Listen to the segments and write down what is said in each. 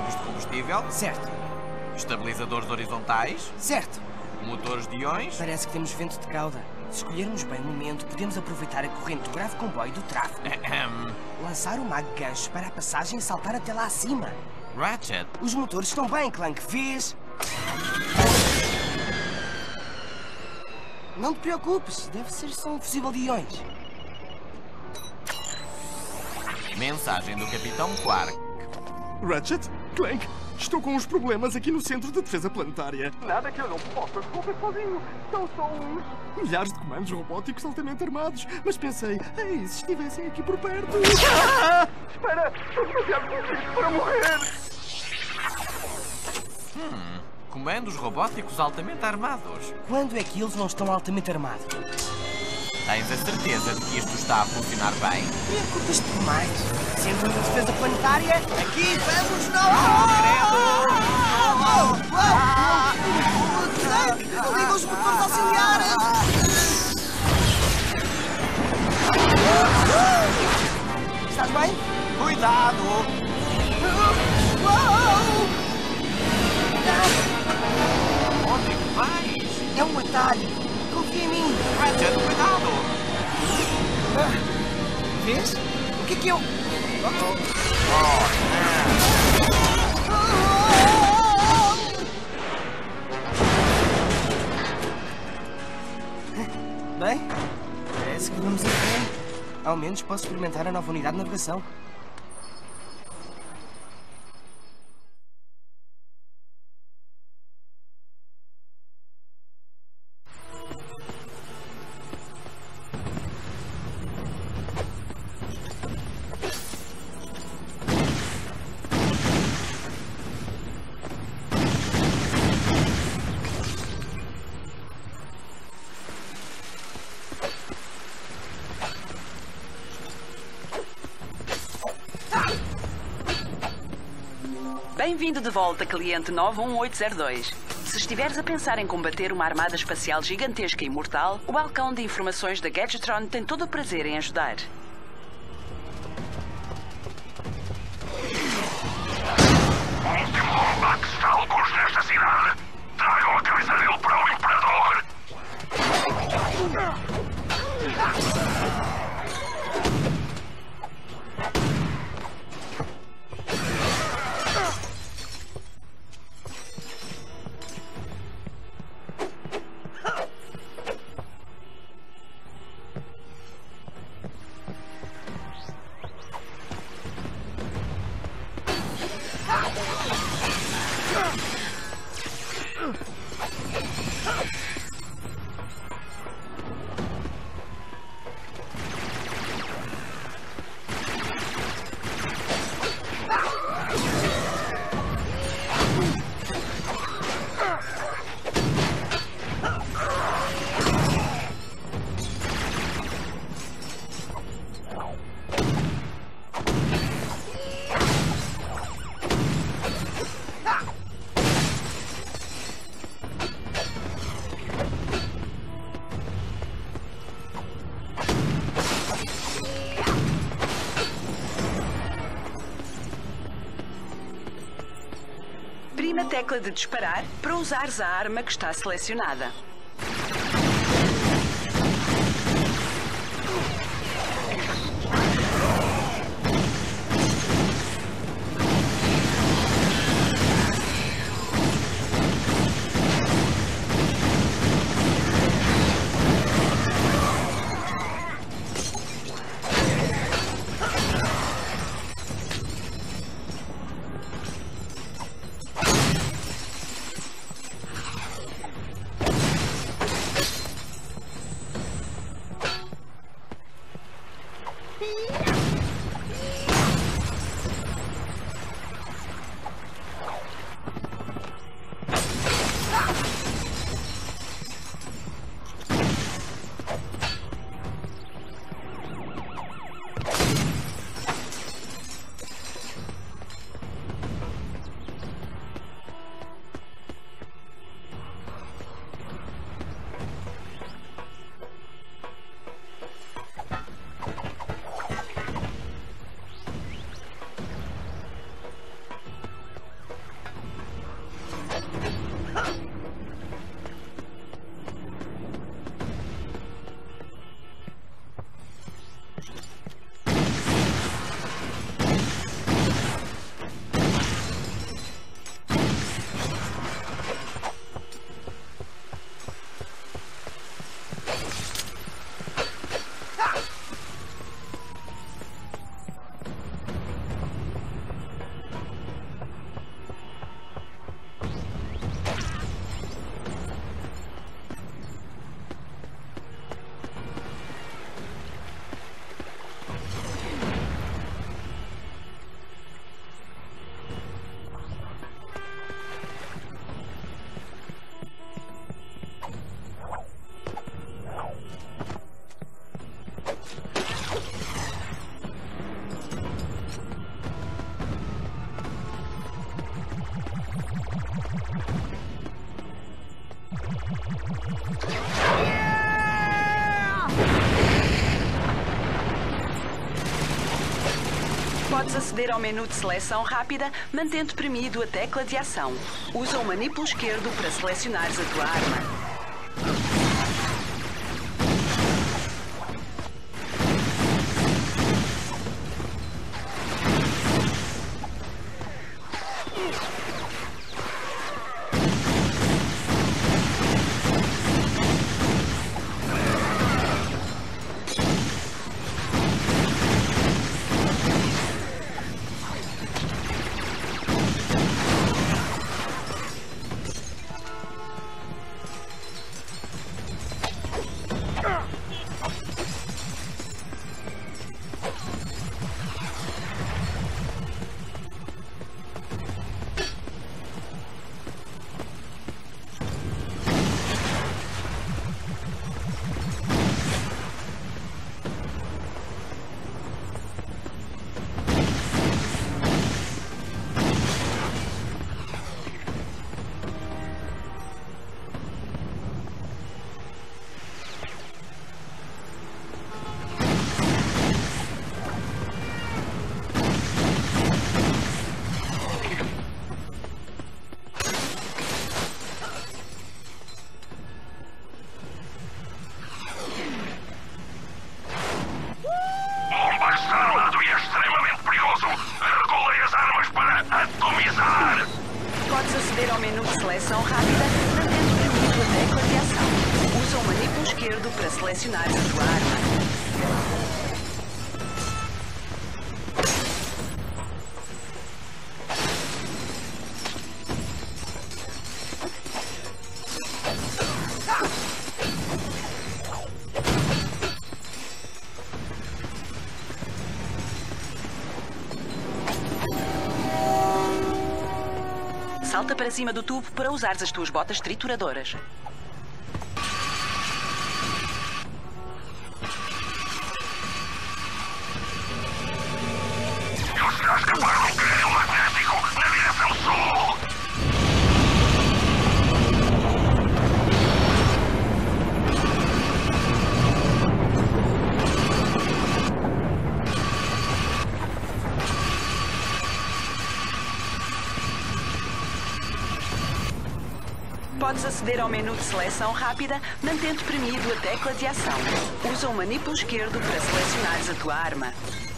de combustível. Certo. Estabilizadores horizontais. Certo. Motores de íons. Parece que temos vento de cauda. Se escolhermos bem o momento, podemos aproveitar a corrente do grave comboio do tráfego. Lançar o mag gancho para a passagem e saltar até lá acima. Ratchet. Os motores estão bem, Clank. Vês? Não te preocupes. Deve ser só um fusível de íons. Mensagem do Capitão Quark. Ratchet? Clank? Estou com uns problemas aqui no Centro de Defesa Planetária. Nada que eu não possa resolver sozinho. São só uns... Milhares de comandos robóticos altamente armados. Mas pensei, ei, se estivessem aqui por perto... Espera! Estou demasiado confuso para morrer! Comandos robóticos altamente armados. Quando é que eles não estão altamente armados? Tens a certeza de que isto está a funcionar bem? Preocupas-te demais. Centro de Defesa Planetária, aqui vamos nós! Liga os motores auxiliares! Estás bem? Cuidado! Onde é que vais? É um atalho. Confia em mim. Ratchet, cuidado! Vês? O que é que eu... Bem, parece que vamos a pé. Ao menos posso experimentar a nova unidade de navegação. Bem-vindo de volta, cliente 91802. Se estiveres a pensar em combater uma armada espacial gigantesca e mortal, o balcão de informações da Gadgetron tem todo o prazer em ajudar. Último Lomax está alguns nesta cidade. Tragam a cabeça dele para o Imperador. Prima a tecla de disparar para usares a arma que está selecionada. Podes aceder ao menu de seleção rápida, mantendo premido a tecla de ação. Usa o manípulo esquerdo para selecionares a tua arma. Podes aceder ao menu de seleção rápida, mantendo premido a tecla de ação. Usa o manípulo esquerdo para selecionar a tua arma. Salta para cima do tubo para usares as tuas botas trituradoras. Ele será escapar de um canhão magnético na direção sul! Podes aceder ao menu de seleção rápida, mantendo premido a tecla de ação. Usa o manípulo esquerdo para selecionares a tua arma.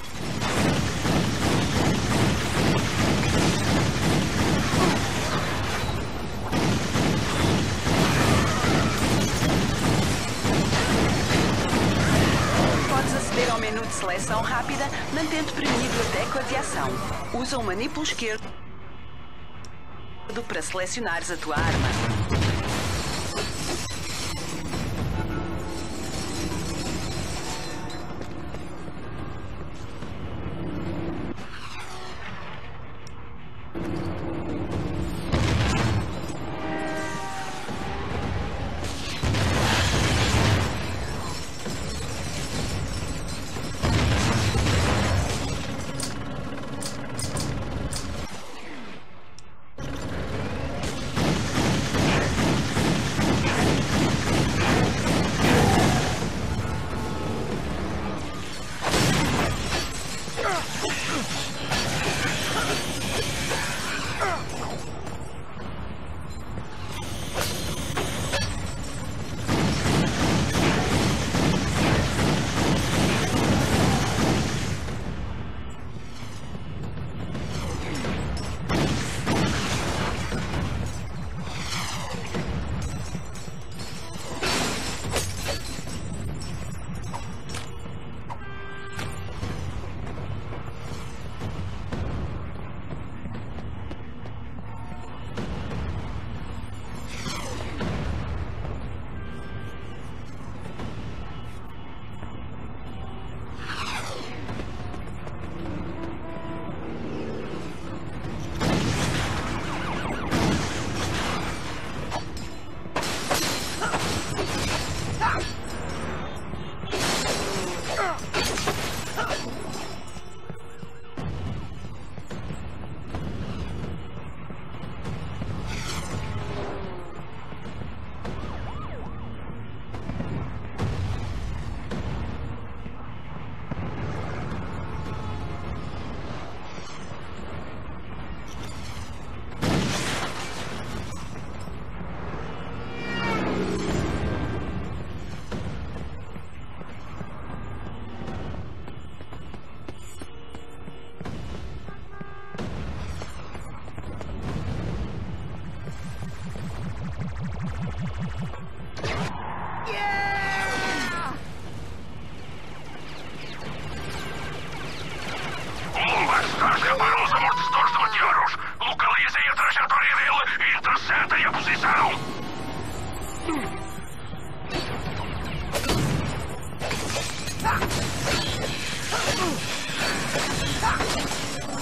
Podes aceder ao menu de seleção rápida, mantendo premido a tecla de ação. Usa o manípulo esquerdo para selecionares a tua arma.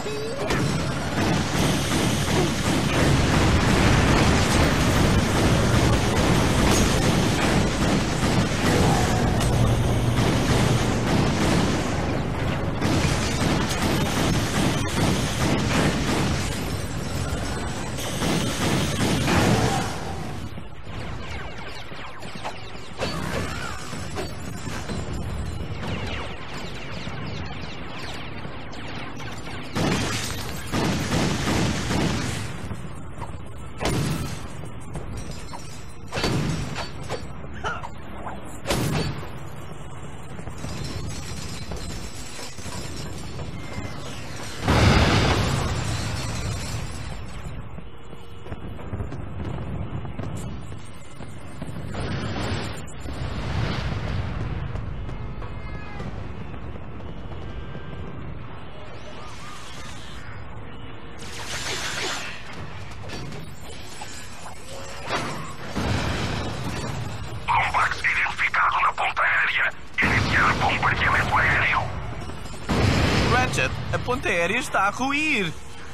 A ponte aérea está a ruir.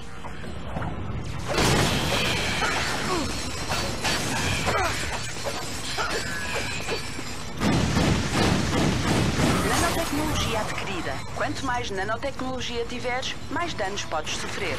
Nanotecnologia adquirida. Quanto mais nanotecnologia tiveres, mais danos podes sofrer.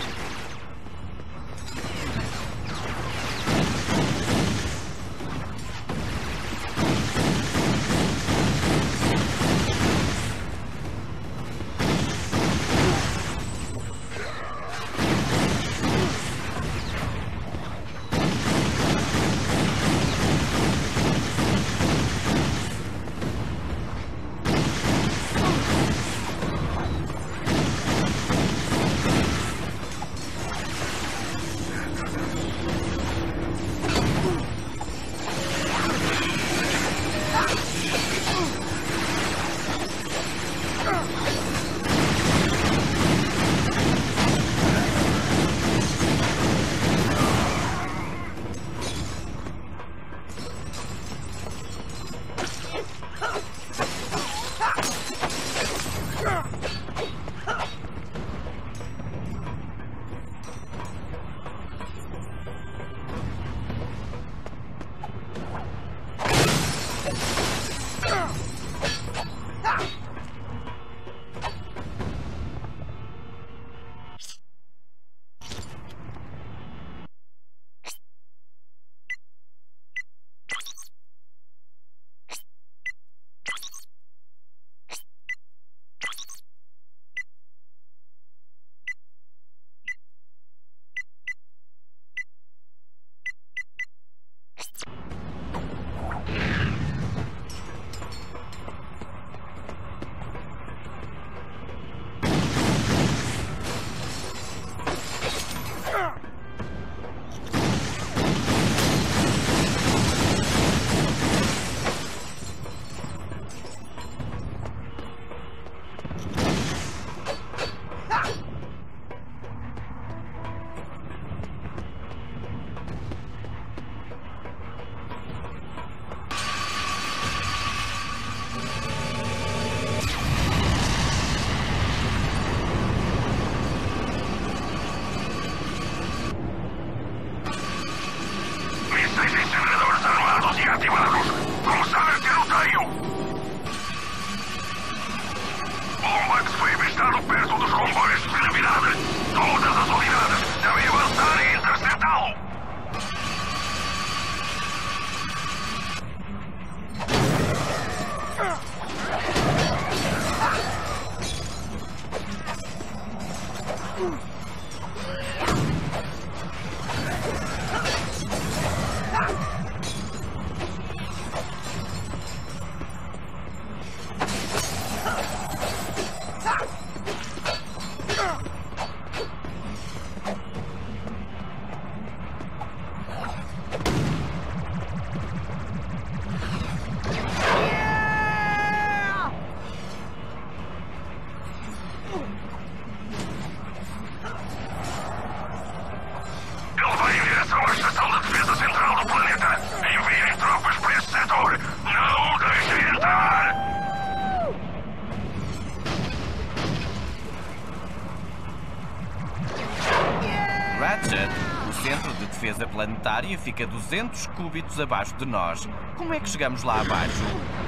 Ratchet, o Centro de Defesa Planetária fica 200 cúbitos abaixo de nós. Como é que chegamos lá abaixo?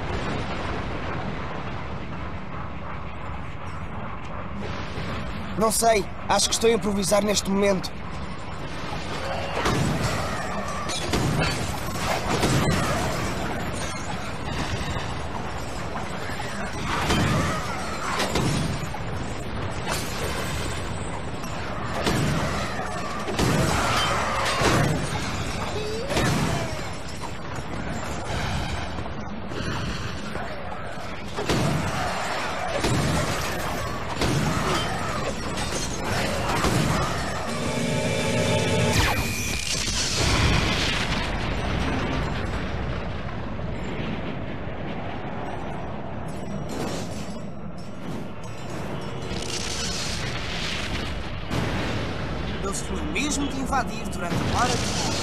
Não sei. Acho que estou a improvisar neste momento. Eles foram mesmo de invadir durante a hora de voo.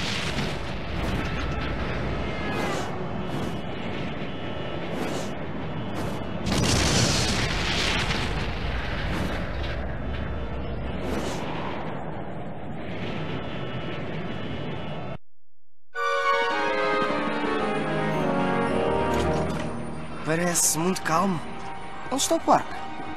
Parece muito calmo. Onde está o parque?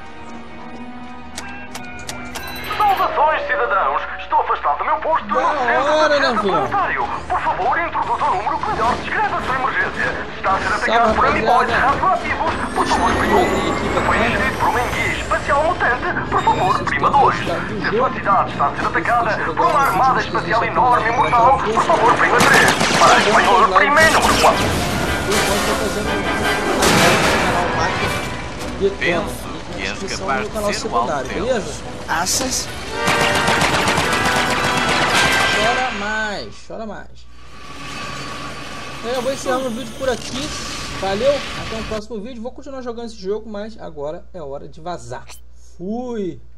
Saudações, cidadãos! Estou afastado do meu posto no centro de defesa planetário. Por favor, introduza o número que melhor descreve a sua emergência. Está a ser atacado por animais radioativos. Por favor, prima 1. Foi ingerido por uma enguia espacial mutante. Por favor, prima 2. Se a sua cidade está a ser atacada por uma armada espacial enorme e mortal, por favor, prima 3. Para espanhol, prima número 4. Penso que és capaz de ser o alto deles. Achas? Chora mais. Eu vou encerrar o vídeo por aqui. Valeu, até o próximo vídeo. Vou continuar jogando esse jogo, mas agora é hora de vazar. Fui!